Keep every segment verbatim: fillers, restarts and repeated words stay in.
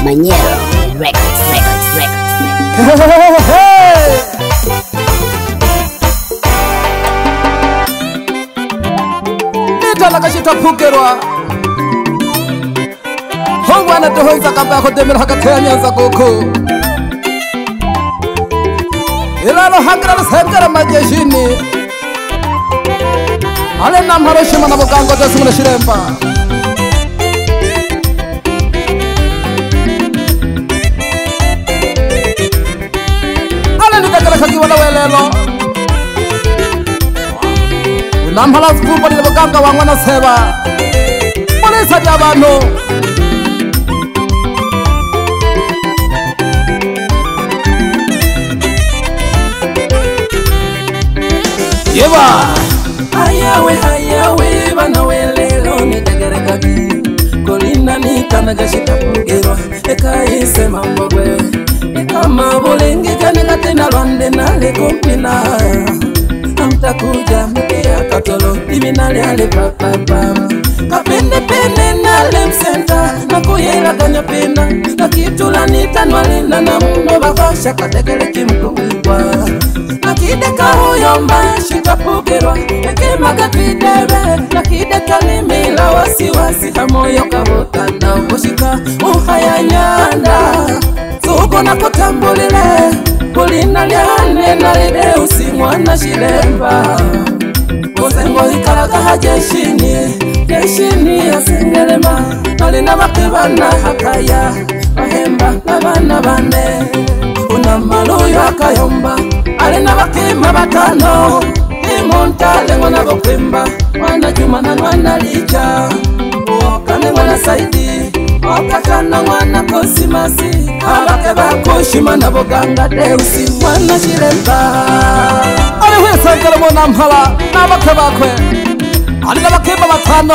Manyero Records, Records, Records. Nitala kashita pukerwa Hongwana tohonza kamba hodemel hakatea nyanza koko Ilalo hangra sengara majeshini Ale namharo shima na bukango tasumuna shiremba Kakiwana welelo Namhala skupa ni buganga wangwana seba Polisa di abantu Yeba Ayawe ayawe bana welelo ni degere kaki Kolina ni kanaga shitapugerwa Eka ise mambogwe Kama bolengi kane katena lwande nale kumpina Amtakuja mkia katolo Ibi nale ale papapa Kapende pende nale msenta Nakuyela kanya penda Nakitula nitanwalina na muno bakasha katekele kimkungwa Nakideka huyomba shitapugerwa Ekima katidebe Nakideka limila wasi wasi Hamoyo kabota na ukoshika Uhaya nyanda Sugo na kutambulile Kulina liane na lide usimwana shilemba Uzengo hikaraga hajeshini Jeshini ya sengelema Nalina wakibana hakaya Wahemba na bana bane Unamaluyo akayomba Alina wakima batano Imuntale ngona bukwimba Wana juma na wana licha Uokane wana saidi Okatana mwana kosimasi Abake bakushima na buganga deusi mwana shiremba Ale huye sangala mwana mhala na abake bakwe Ali na bakimba batano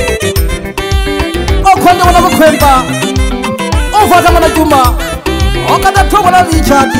Okwende mwana bukwemba Ufaka mwana juma Okatatu mwana lichadi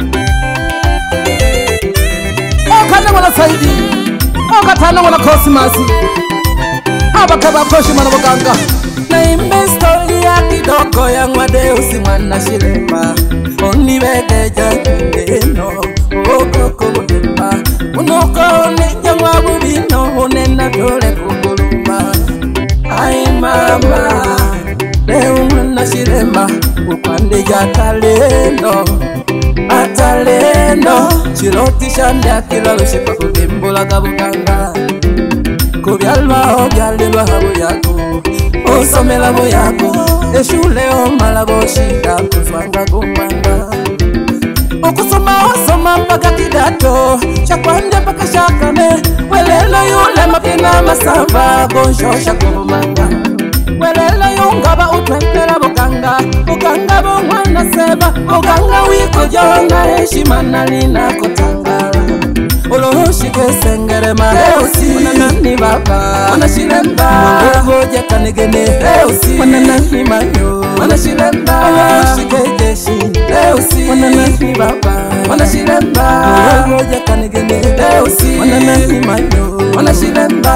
Okane mwana saidi Okatana mwana kosimasi Abake bakushima na buganga Naimbe story ya kidoko ya Mwadeusi mwana shiremba Oniwegeja kundeno Okoko mudemba Unoko onija mwabubino Unena dole kugulumba Ai mama Leo mwana shiremba Ukwande ya talendo Atalendo Chiroti shande akila lushipa kudimbula kabukanga Kubyalwa obyalilwa habu yako Osomela bo yako Eshule omala bo shida kuzwanga kumbanga Okusoma osoma mpaka kidato Shakwande mpaka shakane Welelo yule mapina masamba Bonshosha kumanga Welelo yungaba utwempera buganga Buganga bo mwana seba Buganga wiko jona heshima nalina kutangala Olohushike sengerema Eusi Mananani baba Manashiremba Mwangoja kanegene Eusi Mananani manyo Manashiremba Olohushike jeshi Eusi Mananani baba Manashiremba Mwangoja kanegene Eusi Mananani manyo Manashiremba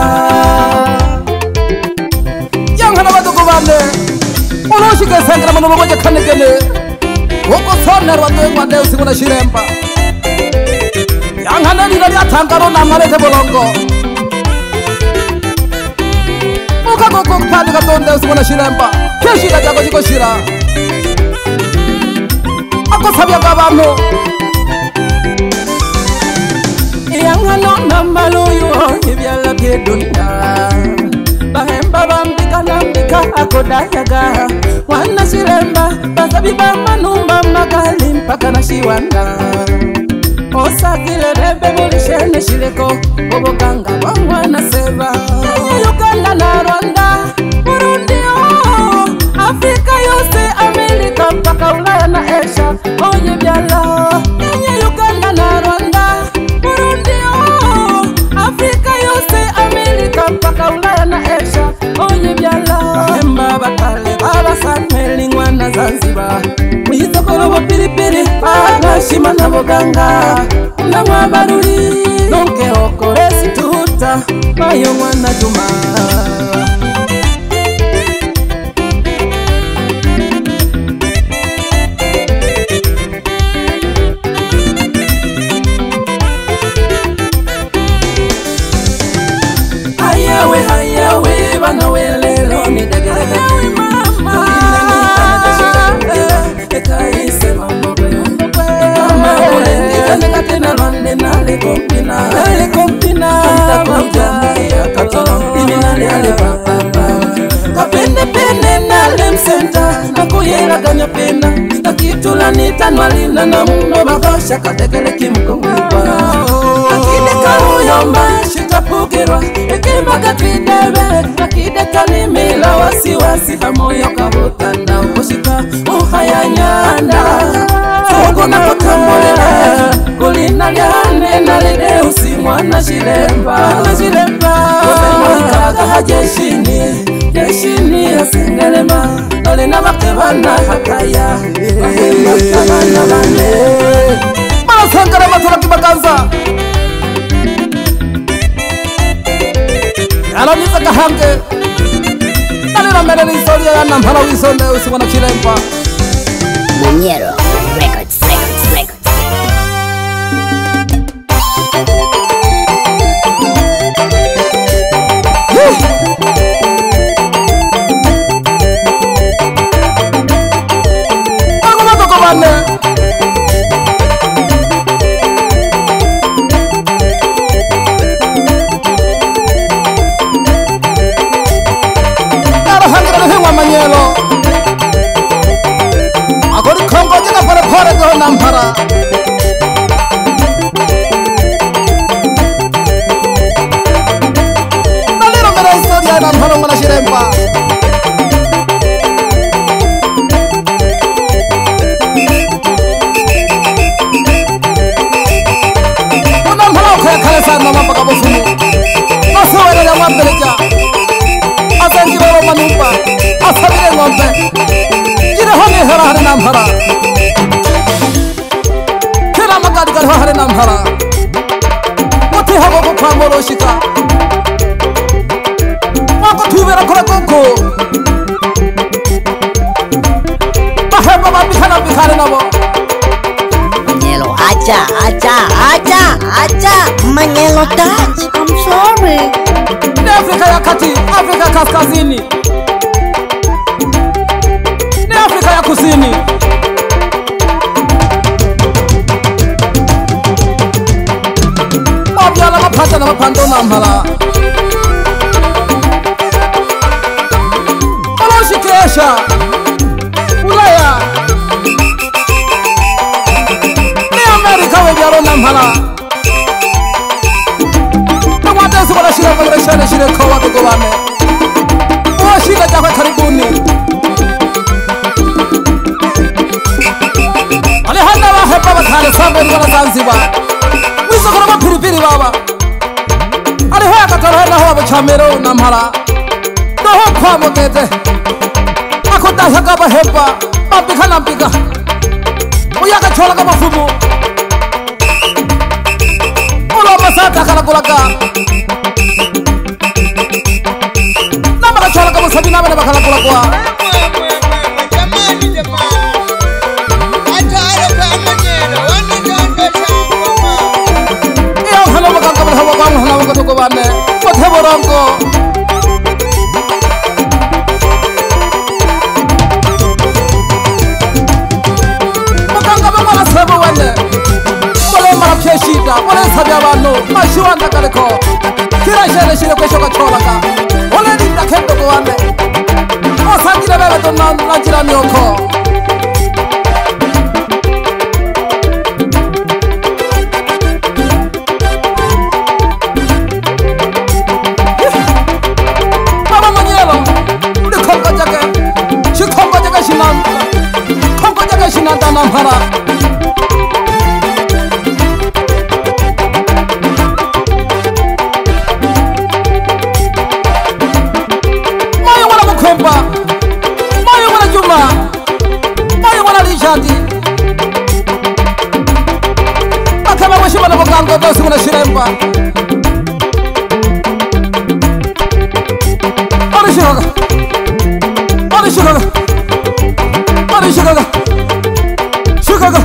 Yangana wadugu bande Olohushike sengerema Mwangoja kanegene Woko soner wadugu wande Eusi Manashiremba Yangana nila ya tangaro na marete bolongo Muka koko kupandi katonde usimona shiremba Keshira jako jiko shira Ako sabia kabantu Yangana nambaluyo Ibyala byedunia Bahemba bambika nambika akodayaga Wana shiremba Basabi bamanumba magali mpaka na shiwanda Osakile rebe mulishene shileko Oboganga wangwana seba Uganda na Rwanda Burundi oh Afrika yose Amerika mpaka Ulaya na Asia Oye byala Kenya Uganda na Rwanda Burundi oh Afrika yose Amerika mpaka Ulaya na Asia Oye byala Emba bakale baba Samueli ngwana Zanzibar Mwisokoro wa pilipili Agashima na boganga Na mwabaruri Nonke okore situta Bayo mwana juma Anita nwalina na muno makosha katekele kimkungwa Akide karuyomba shitapukirwa Ekima katidebe Akide kanimila wasiwasi Hamoyo kabutanda Ukushika uhaya nyanda Fugu na kutamulele Kulina liane na lide usimwana shilemba Kuzema ikaga hajeshini Jeshini ya singelema Nolina wakebana hakaya Wahima kabana bane Mala sangare matula kibaganza Yalo nisa kahange Nalina mele ni historia ya nampala wisonde usimwana chilemba Muñero Records, Records, Records. Aku mato kobane Karo hangira lehewa manyelo Agori kongo jika pare pare go nampara Naliro mera historia nampara mwana shiremba Unampara ukaya kale sana mambaka bofumu Nasawele ya mwambeleja Asengiro manumba Asabire ngombe Kira hone hera hare nampara Kira magadi kare hare nampara Muti habo kwa moro shika Wako tubera kore koko Baheba babikana bikare nabo Muñero, acha, acha, acha, acha. Muñero, touch. I'm sorry. Ni Afrika ya kati, Afrika kaskazini Ni Afrika ya kusini Wabiala mapata na mapando na mpala Oloshi kesha Ulaya Ni Amerika webialo na mpala Mwate subala shire mwere shire shire kowa tuko wane Uwa shire jakwe karibuni Ali handa wa hepa wa thale sambo ni wana Zanzibar Wiso kuna mapiripiri baba Ali hoya katara henda hoa bachamero na mhala Noho kwa mokete Ako dasha kaba hepa Mabika na mbika Uyaka chola kama fumu Ulo masata kala kulaka Namaka chola kama sabi nama nama kala kulakwa Jamani jamani Ataro kwa Muñero Wani dondo changoma Iyo hana wakanga mwana hawa wangu hana wakatuko wane Wate borongo Wakanga mwana sebo wane Wale mara pshida Wale sabi abano Mashi wanda kaleko Kira shere shire kwe shoka chola ka Wale nita kendo kwa wane Osangire bebe to nanjira nyoko Mama Muñero Ndi kongo jake Shi kongo jake shinanda Kongo jake shinanda nampara Mayo wana mukomba Mayo wana Juma Mayo wana Rishadi Bakaba washima na mugango dosi wana shiremba Ori shiroga Ori shiroga Ori shiroga Shiroga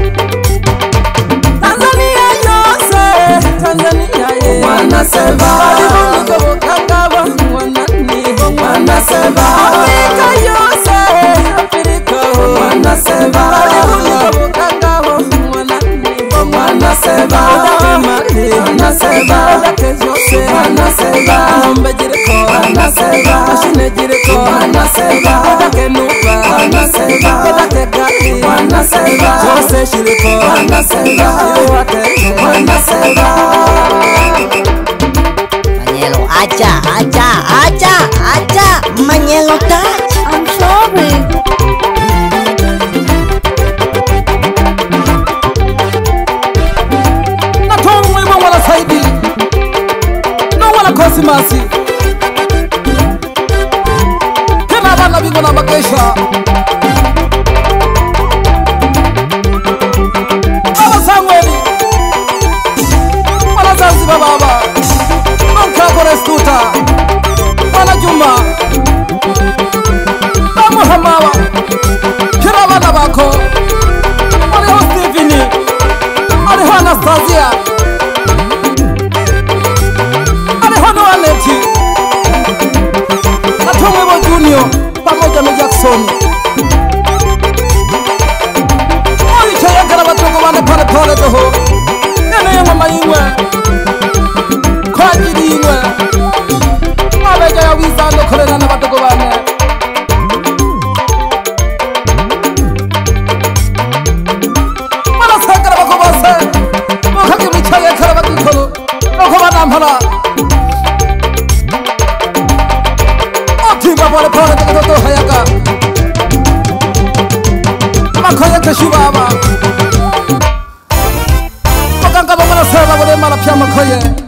Tanzania yose Tanzania ye Mwana seba Alibuni kwa mukangaba Mwana niho Mwana seba Afrika yose Afrika Mwana seba Alibuni kwa mukangaba Mwana niho Mwana seba Mwana seba Yose Mwana seba Mamba jiriko Mwana seba Mashine jiriko Mwana seba Kenupa Mwana seba Kegali Mwana seba mwana seba mwana seba Manyelo, acha, acha, acha, acha. Manyelo touch. I'm sorry. Natongo mwibo wala saidi no wala kosi masi kena abana bingo na magesha wala Samueli wala Zanzibar baba Nonka Restuta wala Juma na Muhammawa kira abana bako waliho Steveni waliho Anastasia waliho Noaneti Natomwebo Junior pamoja na Jackson Oichayakala batoko bane pale pale doho Nene yengo mayingwe Kwa ajili ingwe Abeja ya wizando kolena na batoko bane Mana sekara bako base Mokaki michayakala bakikolo Noko bana mpala Otimba pale pale teke toto hayaka Makoye keshubaba Makanga bamana seba bole mala pya makoye